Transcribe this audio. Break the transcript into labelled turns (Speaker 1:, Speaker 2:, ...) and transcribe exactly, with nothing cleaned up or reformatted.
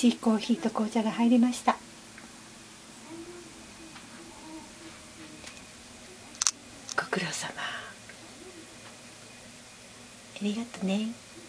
Speaker 1: しいコーヒーと紅茶が入りました。ご苦労様。ありがとね。